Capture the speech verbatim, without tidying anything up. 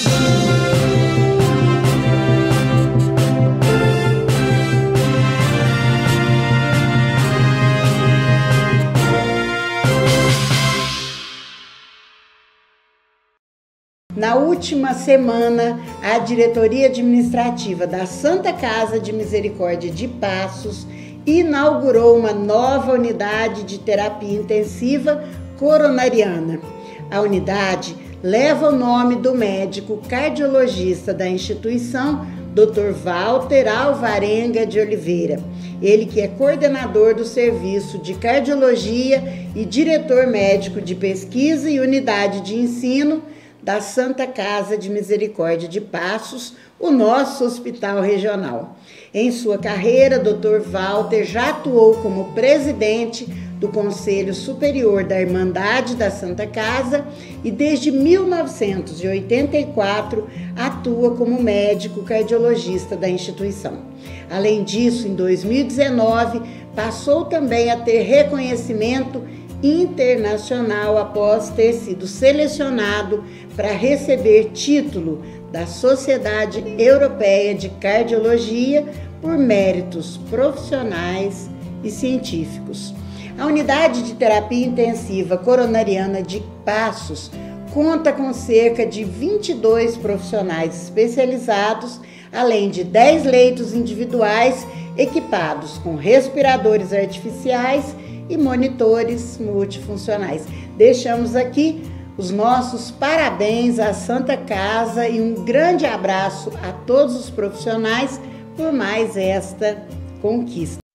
Na última semana, a diretoria administrativa da Santa Casa de Misericórdia de Passos inaugurou uma nova unidade de terapia intensiva coronariana. A unidade leva o nome do médico cardiologista da instituição, doutor Walter Alvarenga de Oliveira. Ele que é coordenador do serviço de cardiologia e diretor médico de pesquisa e unidade de ensino da Santa Casa de Misericórdia de Passos, o nosso hospital regional. Em sua carreira, doutor Walter já atuou como presidente do Conselho Superior da Irmandade da Santa Casa e desde mil novecentos e oitenta e quatro atua como médico cardiologista da instituição. Além disso, em dois mil e dezenove, passou também a ter reconhecimento internacional após ter sido selecionado para receber título da Sociedade Europeia de Cardiologia por méritos profissionais e científicos. A unidade de terapia intensiva coronariana de Passos conta com cerca de vinte e dois profissionais especializados, além de dez leitos individuais equipados com respiradores artificiais e monitores multifuncionais. Deixamos aqui os nossos parabéns à Santa Casa e um grande abraço a todos os profissionais por mais esta conquista.